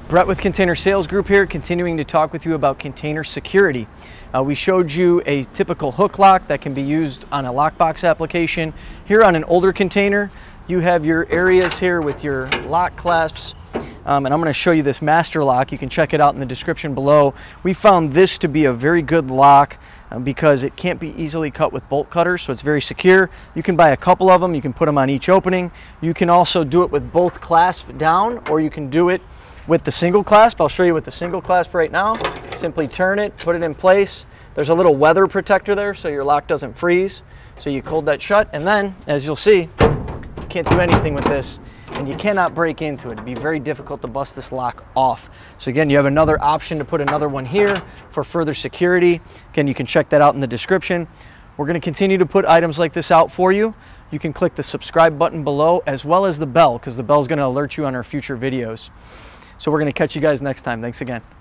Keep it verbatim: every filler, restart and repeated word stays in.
Brett with Container Sales Group here, continuing to talk with you about container security. Uh, we showed you a typical hook lock that can be used on a lockbox application. Here on an older container, you have your areas here with your lock clasps. Um, and I'm going to show you this master lock. You can check it out in the description below. We found this to be a very good lock um, because it can't be easily cut with bolt cutters, so it's very secure. You can buy a couple of them. You can put them on each opening. You can also do it with both clasps down, or you can do it with the single clasp. I'll show you with the single clasp right now. Simply turn it, put it in place. There's a little weather protector there so your lock doesn't freeze. So you hold that shut, and then, as you'll see, you can't do anything with this, and you cannot break into it. It'd be very difficult to bust this lock off. So again, you have another option to put another one here for further security. Again, you can check that out in the description. We're going to continue to put items like this out for you. You can click the subscribe button below as well as the bell, because the bell is going to alert you on our future videos. So we're going to catch you guys next time. Thanks again.